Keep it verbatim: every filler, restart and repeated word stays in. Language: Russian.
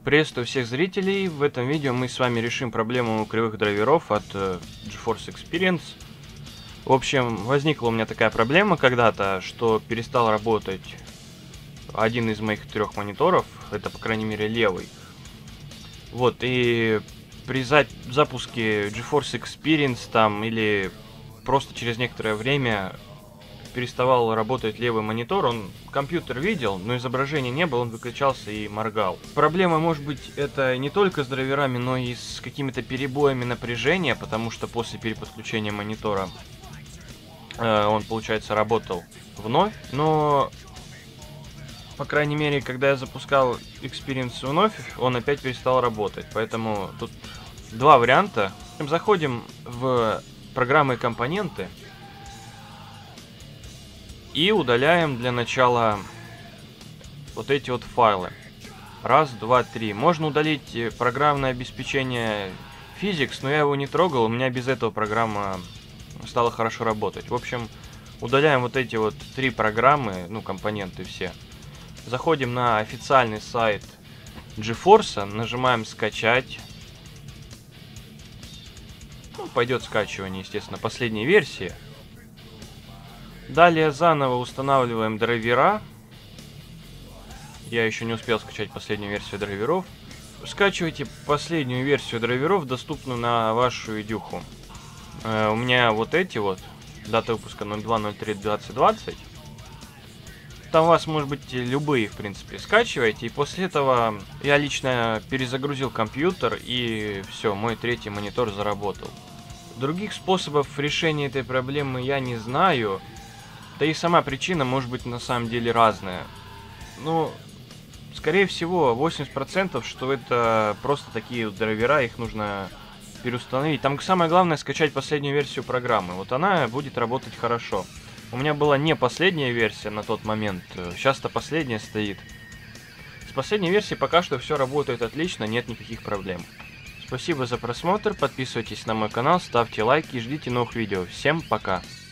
Приветствую всех зрителей. В этом видео мы с вами решим проблему кривых драйверов от э, GeForce Experience. В общем, возникла у меня такая проблема когда-то, что перестал работать один из моих трех мониторов, это, по крайней мере, левый. Вот, и при за запуске GeForce Experience там или просто через некоторое время переставал работать левый монитор, он компьютер видел, но изображения не было, он выключался и моргал. Проблема может быть это не только с драйверами, но и с какими-то перебоями напряжения, потому что после переподключения монитора э, он, получается, работал вновь, но, по крайней мере, когда я запускал Experience вновь, он опять перестал работать, поэтому тут два варианта. Заходим в программы и компоненты и удаляем для начала вот эти вот файлы. Раз, два, три. Можно удалить программное обеспечение Physics, но я его не трогал, у меня без этого программа стала хорошо работать. В общем, удаляем вот эти вот три программы, ну, компоненты все. Заходим на официальный сайт GeForce, нажимаем «Скачать». Ну, пойдет скачивание, естественно, последней версии. Далее заново устанавливаем драйвера. Я еще не успел скачать последнюю версию драйверов. Скачивайте последнюю версию драйверов, доступную на вашу идюху. Э, у меня вот эти вот. Дата выпуска ноль два ноль три двадцать двадцать. Там у вас может быть любые, в принципе. Скачивайте. И после этого я лично перезагрузил компьютер. И все, мой третий монитор заработал. Других способов решения этой проблемы я не знаю. Да и сама причина может быть на самом деле разная. Ну, скорее всего, восемьдесят процентов, что это просто такие вот драйвера, их нужно переустановить. Там самое главное скачать последнюю версию программы. Вот она будет работать хорошо. У меня была не последняя версия на тот момент, сейчас-то последняя стоит. С последней версии пока что все работает отлично, нет никаких проблем. Спасибо за просмотр, подписывайтесь на мой канал, ставьте лайки и ждите новых видео. Всем пока!